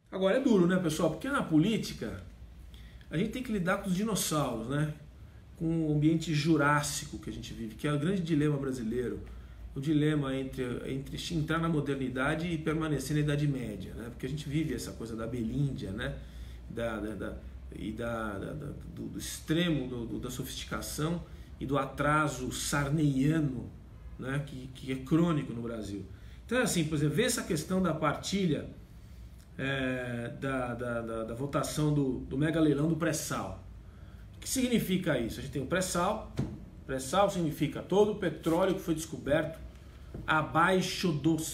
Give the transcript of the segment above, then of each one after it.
Agora é duro, né, pessoal? Porque na política a gente tem que lidar com os dinossauros, né? Com o ambiente jurássico que a gente vive, que é o grande dilema brasileiro. O dilema entre entrar na modernidade e permanecer na Idade Média, né? Porque a gente vive essa coisa da belíndia, né? Do extremo da sofisticação e do atraso sarneiano, né? Que é crônico no Brasil. Então, assim, por exemplo, ver essa questão da partilha da votação do mega leilão do pré-sal. O que significa isso? A gente tem o pré-sal. Pré-sal significa todo o petróleo que foi descoberto abaixo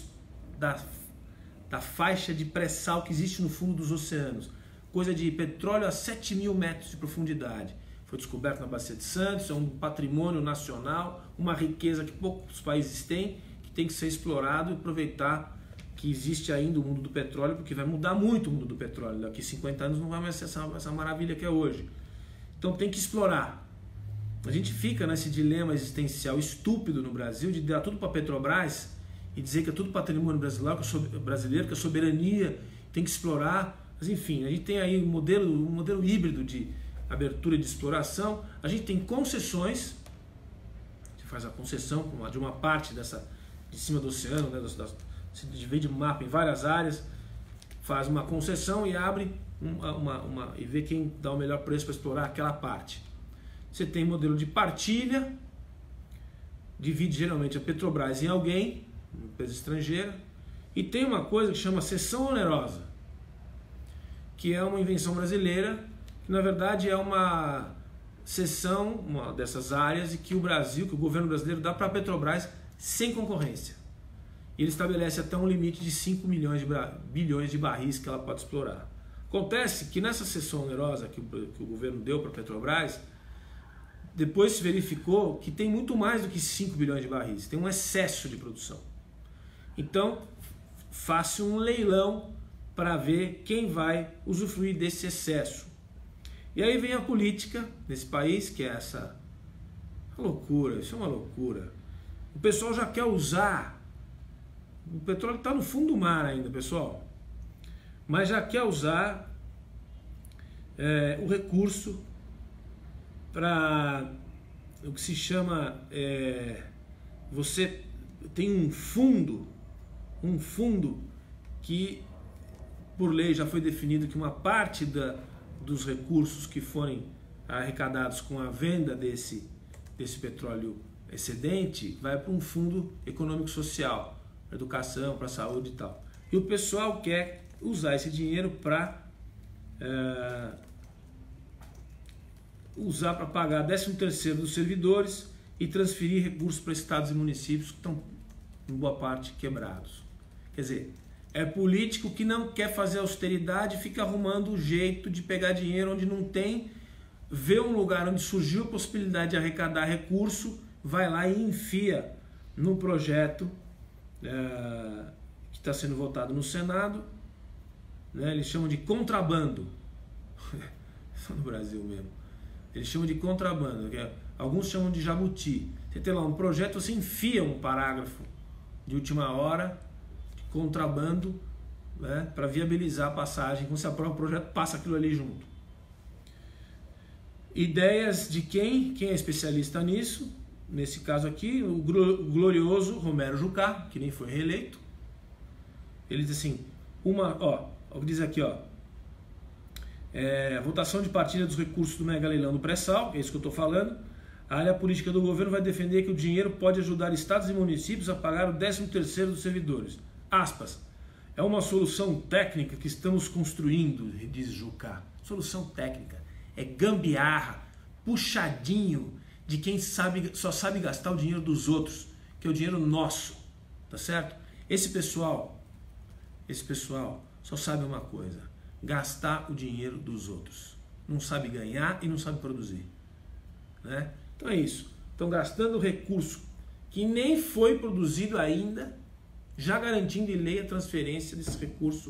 da faixa de pré-sal que existe no fundo dos oceanos. Coisa de petróleo a 7.000 metros de profundidade. Foi descoberto na Bacia de Santos, é um patrimônio nacional, uma riqueza que poucos países têm, que tem que ser explorado e aproveitar que existe ainda o mundo do petróleo, porque vai mudar muito o mundo do petróleo. Daqui a 50 anos não vai mais ser essa maravilha que é hoje. Então tem que explorar. A gente fica nesse dilema existencial estúpido no Brasil de dar tudo para a Petrobras e dizer que é tudo patrimônio brasileiro, que a soberania tem que explorar. Mas enfim, a gente tem aí um modelo híbrido de abertura de exploração. A gente tem concessões, você faz a concessão de uma parte de cima do oceano, né, se divide o mapa em várias áreas, faz uma concessão e abre e vê quem dá o melhor preço para explorar aquela parte. Você tem modelo de partilha, divide geralmente a Petrobras em alguém, uma empresa estrangeira, e tem uma coisa que chama cessão onerosa, que é uma invenção brasileira, que na verdade é uma cessão dessas áreas e que o governo brasileiro dá para a Petrobras sem concorrência. E ele estabelece até um limite de 5 bilhões de barris que ela pode explorar. Acontece que nessa cessão onerosa que o governo deu para a Petrobras, depois se verificou que tem muito mais do que 5 bilhões de barris, tem um excesso de produção. Então, faça um leilão para ver quem vai usufruir desse excesso. E aí vem a política nesse país, que é essa loucura, isso é uma loucura. O pessoal já quer usar, o petróleo está no fundo do mar ainda, pessoal, mas já quer usar o recurso para o que se chama, você tem um fundo que por lei já foi definido que uma parte dos recursos que forem arrecadados com a venda desse petróleo excedente vai para um fundo econômico social, para educação, para saúde e tal. E o pessoal quer usar esse dinheiro para pagar 13º dos servidores e transferir recursos para estados e municípios que estão, em boa parte, quebrados. Quer dizer, é político que não quer fazer austeridade, fica arrumando o jeito de pegar dinheiro onde não tem, vê um lugar onde surgiu a possibilidade de arrecadar recurso, vai lá e enfia no projeto que está sendo votado no Senado, né? Eles chamam de contrabando. Só no Brasil mesmo. Eles chamam de contrabando, alguns chamam de jabuti. Você tem lá um projeto, você enfia um parágrafo de última hora, de contrabando, né, para viabilizar a passagem. Quando você aprova o projeto, passa aquilo ali junto. Ideias de quem é especialista nisso, nesse caso aqui, o glorioso Romero Jucá, que nem foi reeleito. Ele diz assim, o que diz aqui, a votação de partilha dos recursos do mega leilão do pré-sal, é isso que eu estou falando. A área política do governo vai defender que o dinheiro pode ajudar estados e municípios a pagar o 13º dos servidores. Aspas. É uma solução técnica que estamos construindo, diz Jucá. Solução técnica. É gambiarra, puxadinho de quem só sabe gastar o dinheiro dos outros, que é o dinheiro nosso. Tá certo? Esse pessoal só sabe uma coisa: gastar o dinheiro dos outros. Não sabe ganhar e não sabe produzir, né? Então é isso. Estão gastando recurso que nem foi produzido ainda, já garantindo em lei a transferência desse recurso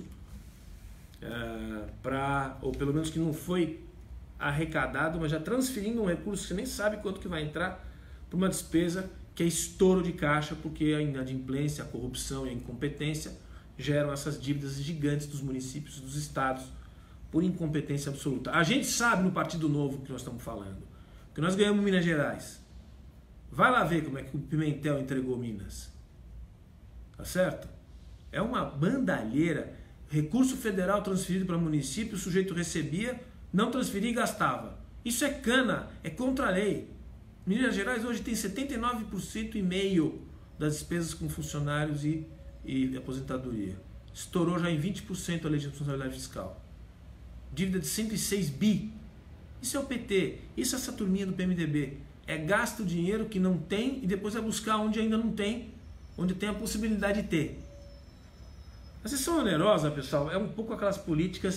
ou pelo menos que não foi arrecadado, mas já transferindo um recurso que você nem sabe quanto que vai entrar para uma despesa que é estouro de caixa, porque a inadimplência, a corrupção e a incompetência geram essas dívidas gigantes dos municípios, dos estados, por incompetência absoluta. A gente sabe no Partido Novo que nós estamos falando, que nós ganhamos Minas Gerais. Vai lá ver como é que o Pimentel entregou Minas. Tá certo? É uma bandalheira. Recurso federal transferido para município, o sujeito recebia, não transferia e gastava. Isso é cana, é contra a lei. Minas Gerais hoje tem 79,5% das despesas com funcionários e aposentadoria. Estourou já em 20% a lei de responsabilidade fiscal. Dívida de 106 bi. Isso é o PT, isso é essa turminha do PMDB. É gasto o dinheiro que não tem e depois vai buscar onde ainda não tem, onde tem a possibilidade de ter. A sessão onerosa, pessoal, é um pouco aquelas políticas,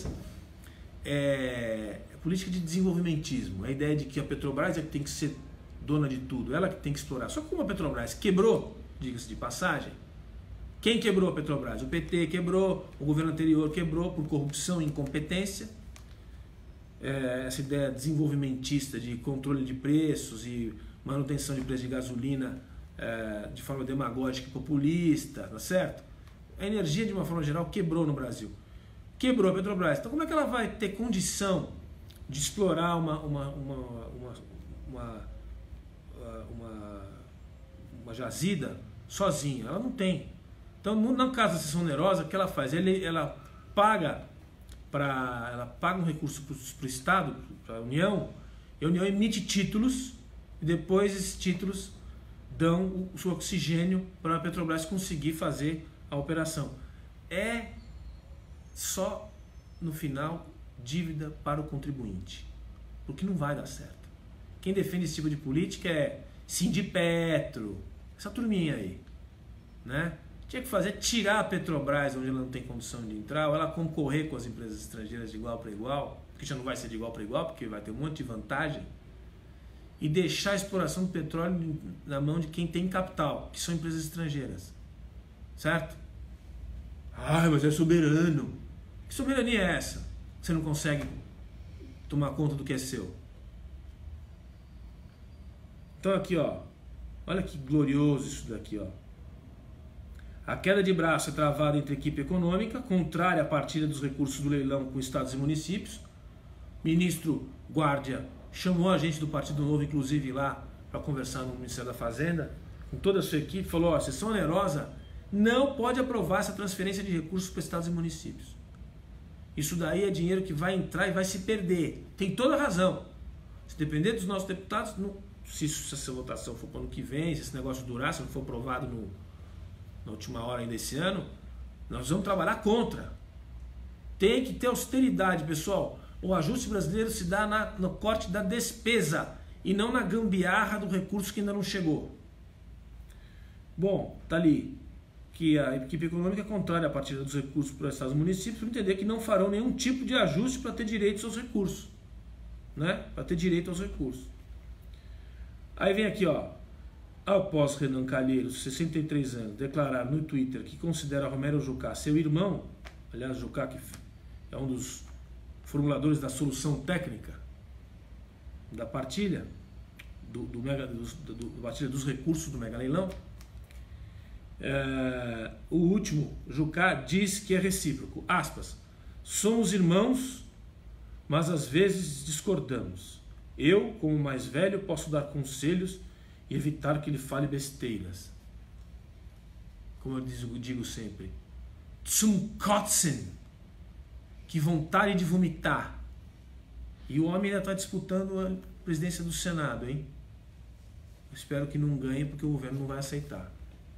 política de desenvolvimentismo. A ideia de que a Petrobras é que tem que ser dona de tudo, ela que tem que explorar. Só que como a Petrobras quebrou, diga-se de passagem, quem quebrou a Petrobras? O PT quebrou, o governo anterior quebrou por corrupção e incompetência. Essa ideia desenvolvimentista de controle de preços e manutenção de preço de gasolina de forma demagógica e populista, tá certo? A energia, de uma forma geral, quebrou no Brasil. Quebrou a Petrobras. Então como é que ela vai ter condição de explorar uma jazida sozinha? Ela não tem. Então, no caso da sessão onerosa, o que ela faz? Ela paga um recurso para o Estado, para a União, e a União emite títulos, e depois esses títulos dão o seu oxigênio para a Petrobras conseguir fazer a operação. É só, no final, dívida para o contribuinte, porque não vai dar certo. Quem defende esse tipo de política é Sindipetro, essa turminha aí, né? Tinha que fazer tirar a Petrobras onde ela não tem condição de entrar, ou ela concorrer com as empresas estrangeiras de igual para igual, porque já não vai ser de igual para igual, porque vai ter um monte de vantagem, e deixar a exploração do petróleo na mão de quem tem capital, que são empresas estrangeiras. Certo? Ah, mas é soberano. Que soberania é essa? Você não consegue tomar conta do que é seu. Então aqui, ó, olha que glorioso isso daqui, ó. A queda de braço é travada entre a equipe econômica, contrária à partilha dos recursos do leilão com estados e municípios. Ministro Guardia chamou a gente do Partido Novo, inclusive, lá para conversar no Ministério da Fazenda, com toda a sua equipe, falou, ó, a sessão onerosa não pode aprovar essa transferência de recursos para estados e municípios. Isso daí é dinheiro que vai entrar e vai se perder. Tem toda a razão. Se depender dos nossos deputados, se essa votação for para o ano que vem, se esse negócio durar, se não for aprovado na última hora ainda esse ano, nós vamos trabalhar contra. Tem que ter austeridade, pessoal. O ajuste brasileiro se dá no corte da despesa e não na gambiarra do recurso que ainda não chegou. Bom, tá ali que a equipe econômica é contrária à partilha dos recursos para os estados e municípios, para entender que não farão nenhum tipo de ajuste para ter direitos aos recursos, né? Para ter direito aos recursos. Aí vem aqui, ó, após Renan Calheiros, 63 anos, declarar no Twitter que considera Romero Jucá seu irmão, aliás, Jucá que é um dos formuladores da solução técnica da partilha partilha dos recursos do mega leilão, o último, Jucá, diz que é recíproco, aspas, somos irmãos, mas às vezes discordamos. Eu, como mais velho, posso dar conselhos e evitar que ele fale besteiras. Como eu digo sempre, zum Kotzen, que vontade de vomitar. E o homem ainda está disputando a presidência do Senado, hein? Espero que não ganhe, porque o governo não vai aceitar.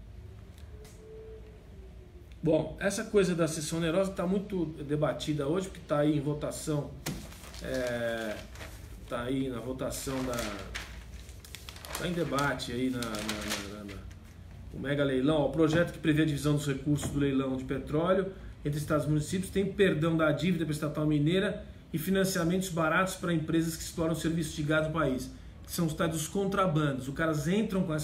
Bom, essa coisa da sessão onerosa está muito debatida hoje, porque está aí em votação, está aí na votação está em debate aí o mega leilão, o projeto que prevê a divisão dos recursos do leilão de petróleo entre estados e municípios, tem perdão da dívida para a estatal mineira e financiamentos baratos para empresas que exploram serviços de gás no país, que são os tais dos contrabandos. Os caras entram com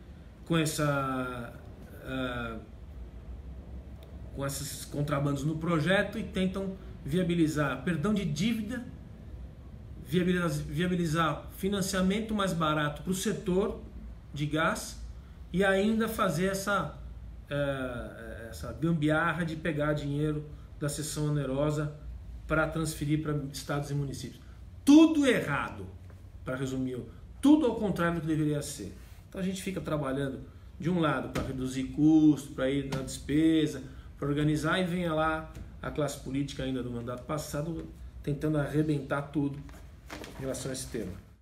esses contrabandos no projeto e tentam viabilizar perdão de dívida, viabilizar financiamento mais barato para o setor de gás e ainda fazer essa essa gambiarra de pegar dinheiro da cessão onerosa para transferir para estados e municípios. Tudo errado, para resumir, tudo ao contrário do que deveria ser. Então a gente fica trabalhando de um lado para reduzir custo, para ir na despesa, para organizar, e venha lá a classe política ainda do mandato passado tentando arrebentar tudo em relação a esse tema.